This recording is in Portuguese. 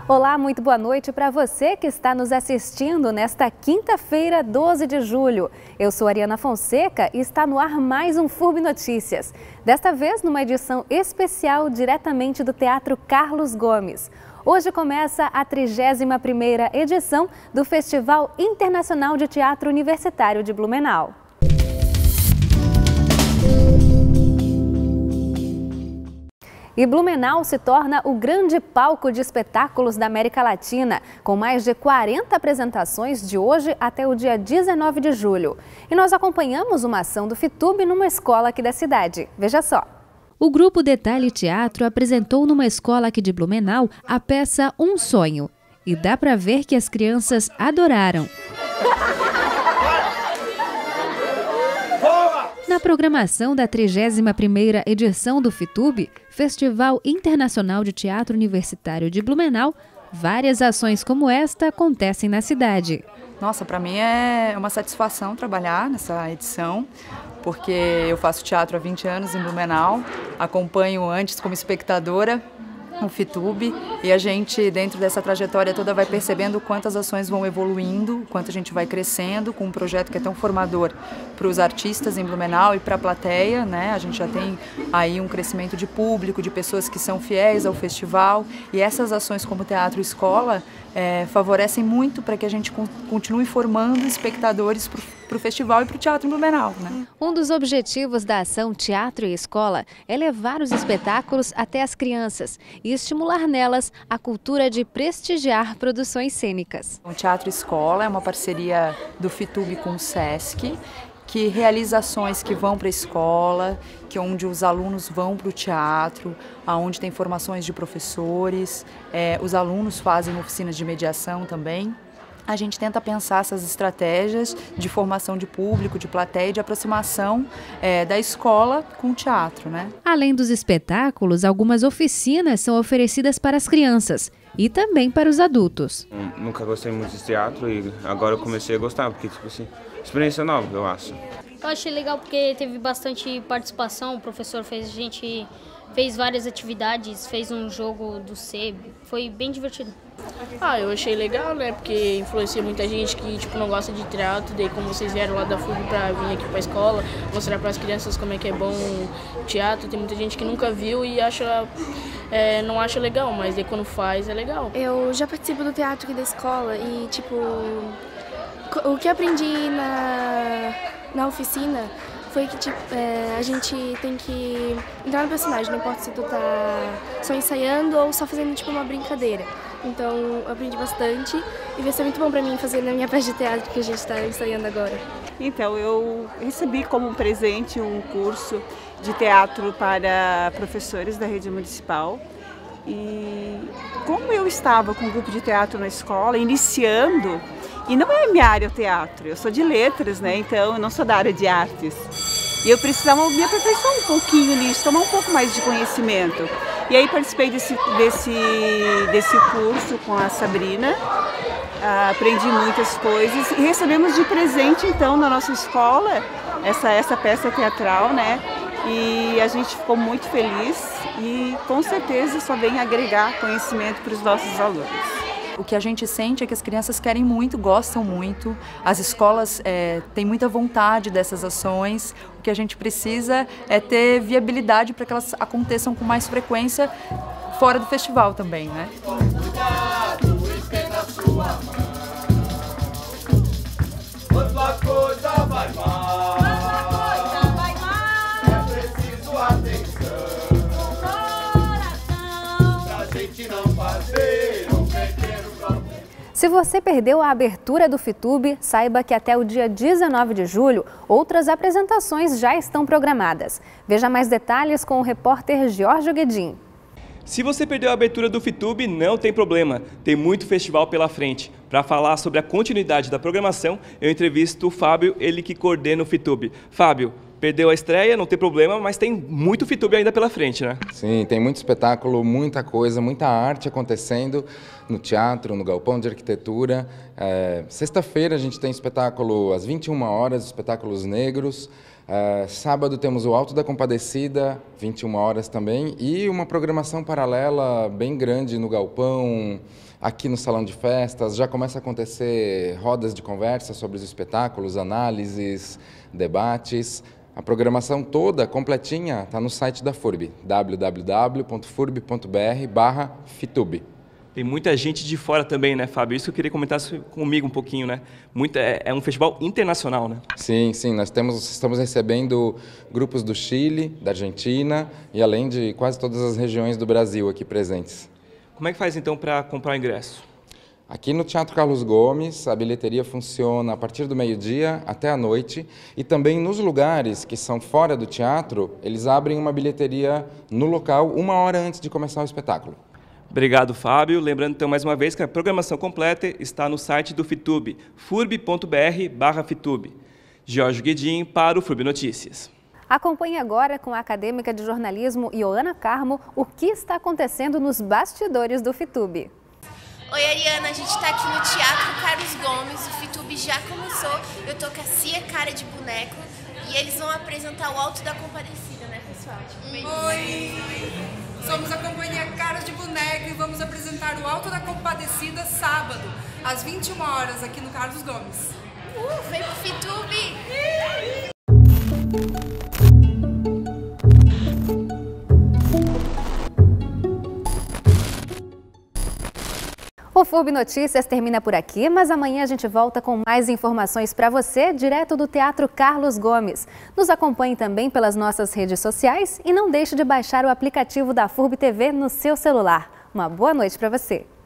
Olá, muito boa noite para você que está nos assistindo nesta quinta-feira, 12 de julho. Eu sou Ariana Fonseca e está no ar mais um FURB Notícias. Desta vez numa edição especial diretamente do Teatro Carlos Gomes. Hoje começa a 31ª edição do Festival Internacional de Teatro Universitário de Blumenau. E Blumenau se torna o grande palco de espetáculos da América Latina, com mais de 40 apresentações de hoje até o dia 19 de julho. E nós acompanhamos uma ação do FITUB numa escola aqui da cidade. Veja só. O grupo Detalhe Teatro apresentou numa escola aqui de Blumenau a peça Um Sonho. E dá para ver que as crianças adoraram. Na programação da 31ª edição do FITUB, Festival Internacional de Teatro Universitário de Blumenau, várias ações como esta acontecem na cidade. Nossa, para mim é uma satisfação trabalhar nessa edição, porque eu faço teatro há 20 anos em Blumenau, acompanho antes como espectadora o FITUB e a gente, dentro dessa trajetória toda, vai percebendo quantas ações vão evoluindo, quanto a gente vai crescendo com um projeto que é tão formador para os artistas em Blumenau e para a plateia, né? A gente já tem aí um crescimento de público, de pessoas que são fiéis ao festival, e essas ações como Teatro Escola favorecem muito para que a gente continue formando espectadores para o festival e para o teatro em Blumenau, né? Um dos objetivos da ação Teatro e Escola é levar os espetáculos até as crianças e estimular nelas a cultura de prestigiar produções cênicas. O Teatro Escola é uma parceria do FITUB com o SESC, que realiza ações que vão para a escola, onde os alunos vão para o teatro, onde tem formações de professores, os alunos fazem oficinas de mediação também. A gente tenta pensar essas estratégias de formação de público, de plateia e de aproximação da escola com o teatro, né? Além dos espetáculos, algumas oficinas são oferecidas para as crianças e também para os adultos. Nunca gostei muito de teatro e agora eu comecei a gostar, porque tipo assim, experiência nova, eu acho. Eu achei legal porque teve bastante participação, o professor fez várias atividades, fez um jogo do SEB, foi bem divertido. Eu achei legal, né, porque influencia muita gente que não gosta de teatro, daí como vocês vieram lá da FURB para vir aqui para a escola, mostrar para as crianças como é que é bom o teatro, tem muita gente que nunca viu e não acha legal, mas daí quando faz é legal. Eu já participo do teatro aqui da escola e o que aprendi na oficina foi que a gente tem que entrar no personagem, não importa se tu tá só ensaiando ou só fazendo uma brincadeira. Então eu aprendi bastante e vai ser muito bom pra mim fazer na minha peça de teatro que a gente está ensaiando agora. Então eu recebi como presente um curso de teatro para professores da rede municipal. E como eu estava com um grupo de teatro na escola, iniciando, e não é minha área o teatro, eu sou de letras, né? Então eu não sou da área de artes. E eu precisava me aperfeiçoar um pouquinho nisso, tomar um pouco mais de conhecimento. E aí participei desse curso com a Sabrina, aprendi muitas coisas e recebemos de presente então na nossa escola essa peça teatral, né? E a gente ficou muito feliz e com certeza só vem agregar conhecimento para os nossos alunos. O que a gente sente é que as crianças querem muito, gostam muito, as escolas têm muita vontade dessas ações. O que a gente precisa é ter viabilidade para que elas aconteçam com mais frequência fora do festival também, né? Cuidado, esquenta a sua mão. Outra coisa vai mal. É preciso atenção. Coração. Pra gente não fazer. Se você perdeu a abertura do FITUB, saiba que até o dia 19 de julho, outras apresentações já estão programadas. Veja mais detalhes com o repórter Giorgio Guedin. Se você perdeu a abertura do FITUB, não tem problema, tem muito festival pela frente. Para falar sobre a continuidade da programação, eu entrevisto o Fábio, ele que coordena o FITUB. Fábio, perdeu a estreia, não tem problema, mas tem muito FITUB ainda pela frente, né? Sim, tem muito espetáculo, muita coisa, muita arte acontecendo no teatro, no Galpão de Arquitetura. Sexta-feira a gente tem espetáculo às 21 horas, espetáculos negros. Sábado temos o Alto da Compadecida, 21 horas também, e uma programação paralela bem grande no Galpão, aqui no salão de festas, já começa a acontecer rodas de conversa sobre os espetáculos, análises, debates. A programação toda, completinha, está no site da FURB, www.furb.br/fitub. Tem muita gente de fora também, né, Fábio? Isso que eu queria comentar comigo um pouquinho, né? É um festival internacional, né? Sim, nós estamos recebendo grupos do Chile, da Argentina e além de quase todas as regiões do Brasil aqui presentes. Como é que faz então para comprar o ingresso? Aqui no Teatro Carlos Gomes, a bilheteria funciona a partir do meio-dia até a noite e também nos lugares que são fora do teatro, eles abrem uma bilheteria no local 1 hora antes de começar o espetáculo. Obrigado, Fábio. Lembrando então mais uma vez que a programação completa está no site do FITUB, furb.br/fitub. Jorge Guedin para o FURB Notícias. Acompanhe agora com a acadêmica de jornalismo Ioana Carmo o que está acontecendo nos bastidores do FITUB. Oi, Ariana, a gente está aqui no Teatro Carlos Gomes, o FITUB já começou, eu tô com a Cia Cara de Boneco e eles vão apresentar o Alto da Compadecida, né, pessoal? Oi! Somos a companhia Caras de Boneco e vamos apresentar o Alto da Compadecida sábado, às 21 horas, aqui no Carlos Gomes. Vem pro FITUB! O FURB Notícias termina por aqui, mas amanhã a gente volta com mais informações para você, direto do Teatro Carlos Gomes. Nos acompanhe também pelas nossas redes sociais e não deixe de baixar o aplicativo da FURB TV no seu celular. Uma boa noite para você!